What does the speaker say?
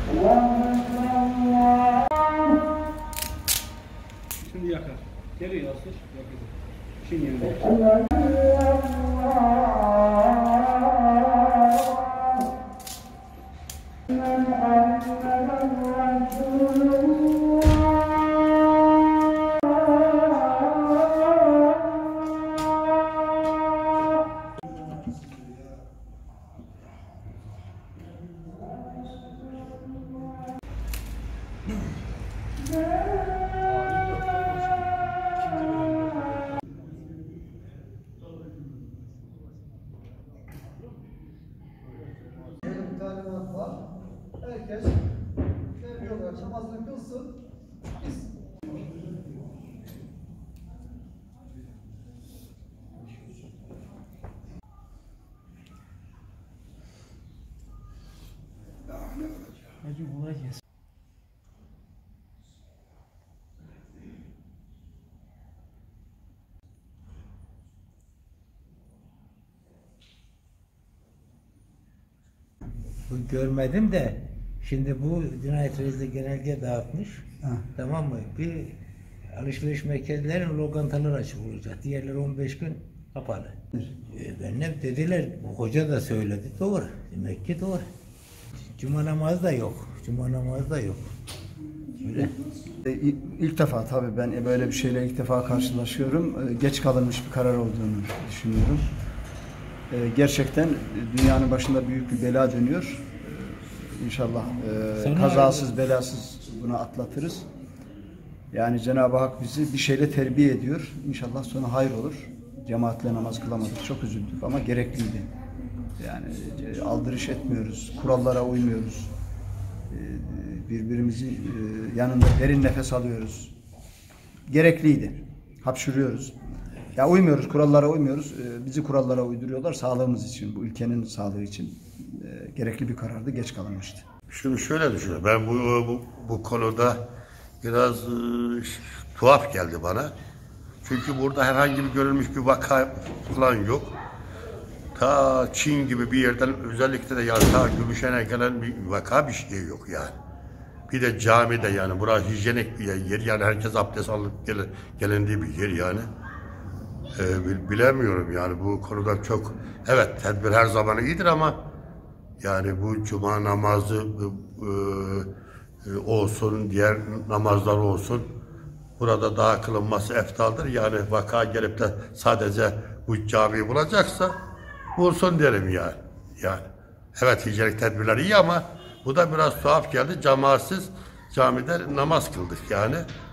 Şimdi yakar. Geri yansır, yakacak. Şimdi yanıyor. Talimat var. Herkes seviyorlar. Namazını kılsın. Hacı kolay gelsin. Görmedim de şimdi bu cinayet reisi genelge dağıtmış. Ha. Tamam mı? Bir alışveriş merkezlerinin lokantaları açık olacak. Diğerleri 15 gün kapalı. Benimle dediler, bu hoca da söyledi. Doğru. Demek ki doğru. Cuma namazı da yok. Cuma namazı da yok. Öyle. İlk defa tabii ben böyle bir şeyle ilk defa karşılaşıyorum. Geç kalınmış bir karar olduğunu düşünüyorum. Gerçekten dünyanın başında büyük bir bela dönüyor. İnşallah kazasız belasız bunu atlatırız. Yani Cenab-ı Hak bizi bir şeyle terbiye ediyor. İnşallah sonu hayır olur. Cemaatle namaz kılamadık. Çok üzüldük ama gerekliydi. Yani aldırış etmiyoruz. Kurallara uymuyoruz. Birbirimizin yanında derin nefes alıyoruz. Gerekliydi. Hapşırıyoruz. Ya uymuyoruz, kurallara uymuyoruz. Bizi kurallara uyduruyorlar sağlığımız için, bu ülkenin sağlığı için gerekli bir karardı, geç kalınmıştı. Şimdi şöyle düşünüyorum. Ben bu konuda biraz tuhaf geldi bana. Çünkü burada herhangi bir görülmüş bir vaka falan yok. Ta Çin gibi bir yerden özellikle de yani ta Gümüşhane'ye gelen bir vaka bir şey yok yani. Bir de camide yani burası hijyenik bir yer yani herkes abdest alıp gelindiği bir yer yani. Bilemiyorum yani bu konuda çok evet tedbir her zaman iyidir ama yani bu cuma namazı olsun diğer namazlar olsun burada daha kılınması eftaldır yani vaka gelip de sadece bu camiyi bulacaksa bulsun derim yani evet hijyenik tedbirler iyi ama bu da biraz tuhaf geldi, camaatsiz camide namaz kıldık yani.